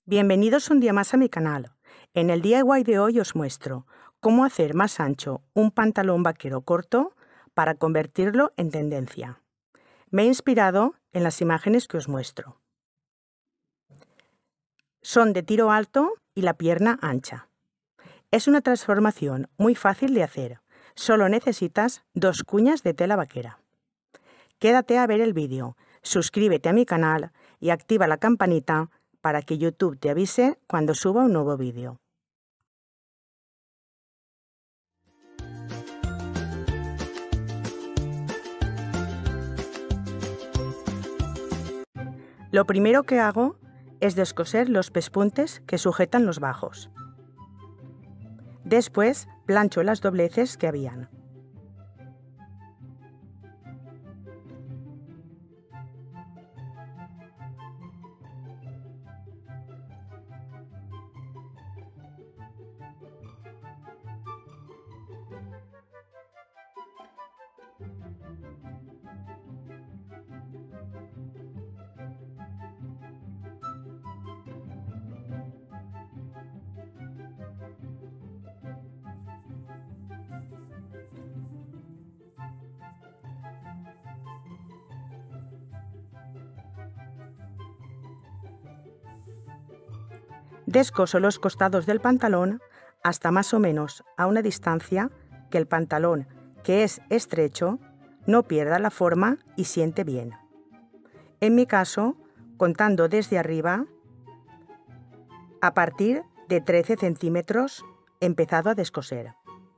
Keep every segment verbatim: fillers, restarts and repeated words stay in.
Bienvenidos un día más a mi canal. En el D I Y de hoy os muestro cómo hacer más ancho un pantalón vaquero corto para convertirlo en tendencia. Me he inspirado en las imágenes que os muestro. Son de tiro alto y la pierna ancha. Es una transformación muy fácil de hacer. Solo necesitas dos cuñas de tela vaquera. Quédate a ver el vídeo, suscríbete a mi canal y activa la campanita para que YouTube te avise cuando suba un nuevo vídeo. Lo primero que hago es descoser los pespuntes que sujetan los bajos. Después plancho las dobleces que habían. Descoso los costados del pantalón hasta más o menos a una distancia que el pantalón, que es estrecho, no pierda la forma y siente bien. En mi caso, contando desde arriba, a partir de trece centímetros, he empezado a descoser.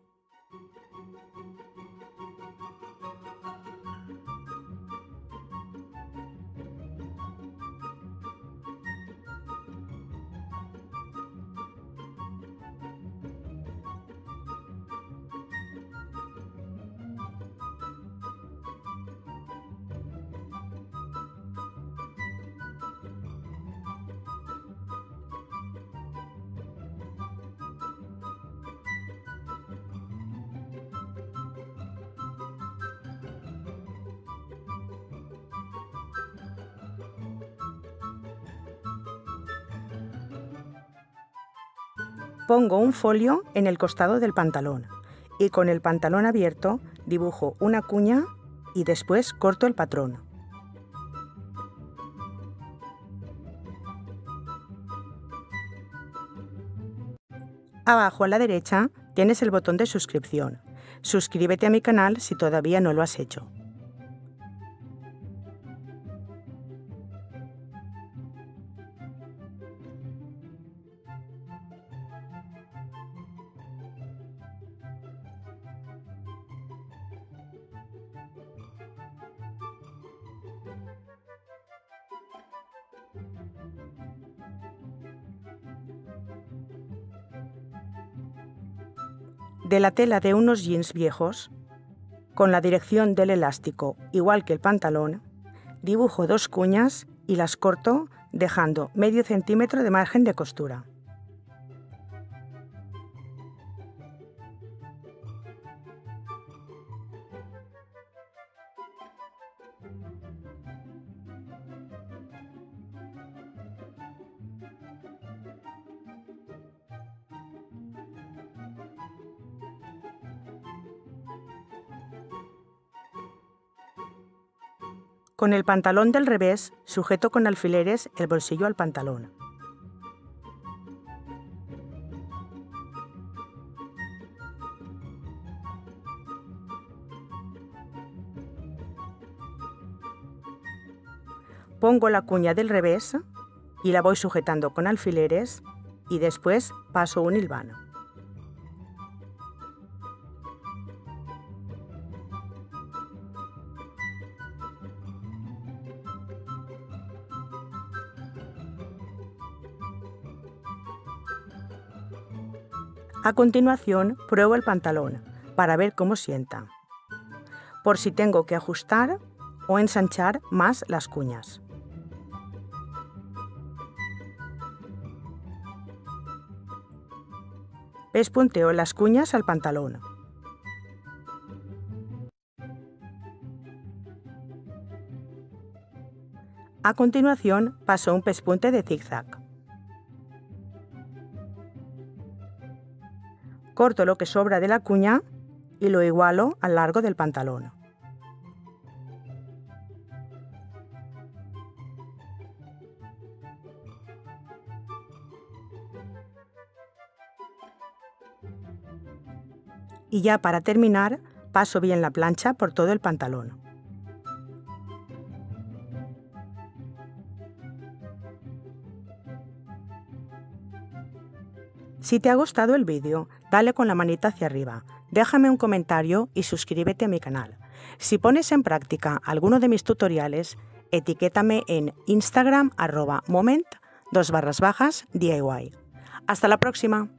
Pongo un folio en el costado del pantalón y con el pantalón abierto dibujo una cuña y después corto el patrón. Abajo a la derecha tienes el botón de suscripción. Suscríbete a mi canal si todavía no lo has hecho. De la tela de unos jeans viejos, con la dirección del elástico igual que el pantalón, dibujo dos cuñas y las corto dejando medio centímetro de margen de costura. Con el pantalón del revés, sujeto con alfileres el bolsillo al pantalón. Pongo la cuña del revés y la voy sujetando con alfileres y después paso un hilvano. A continuación, pruebo el pantalón para ver cómo sienta, por si tengo que ajustar o ensanchar más las cuñas. Pespunteo las cuñas al pantalón. A continuación, paso un pespunte de zigzag. Corto lo que sobra de la cuña y lo igualo al largo del pantalón. Y ya para terminar, paso bien la plancha por todo el pantalón. Si te ha gustado el vídeo, dale con la manita hacia arriba, déjame un comentario y suscríbete a mi canal. Si pones en práctica alguno de mis tutoriales, etiquétame en Instagram arroba moment dos barras bajas D I Y. ¡Hasta la próxima!